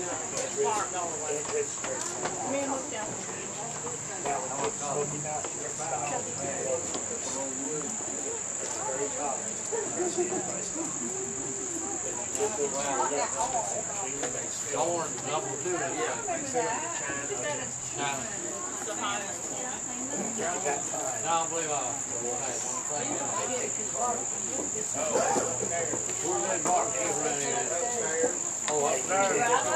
Orange, double two. Yeah. No, I believe oh, up there.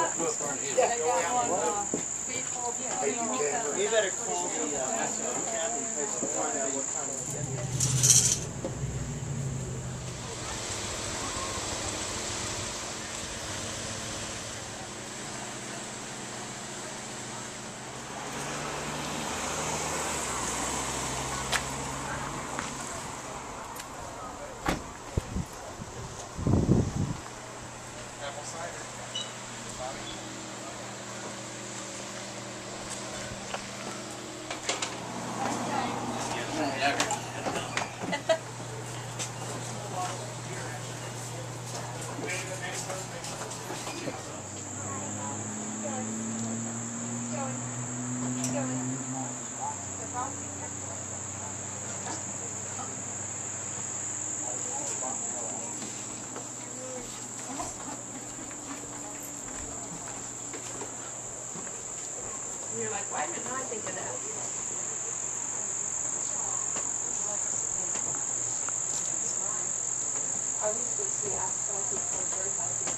You better call the cabin place to find out what time we'll get here. You're like, why didn't I think of that? I usually see asphalt before very high.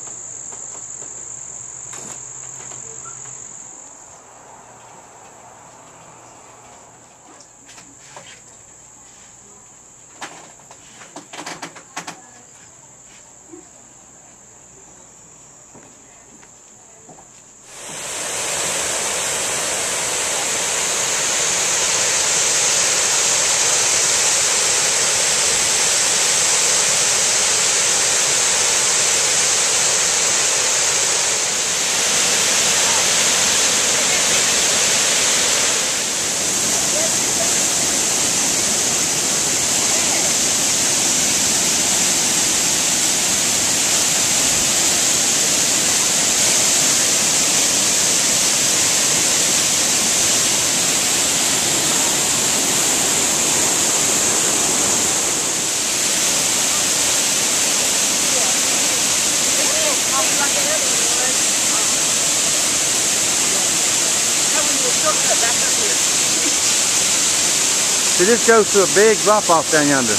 So this goes to a big drop off down yonder.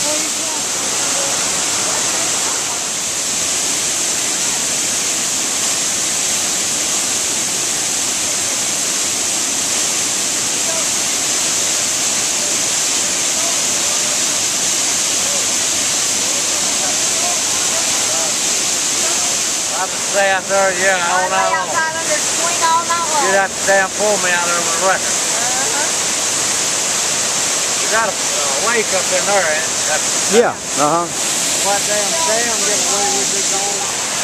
I have to stay out there, yeah, all night long. You'd have to damn pull me out there with a record. You got a lake up in there, ain't it? Yeah, What damn dam get away with it going?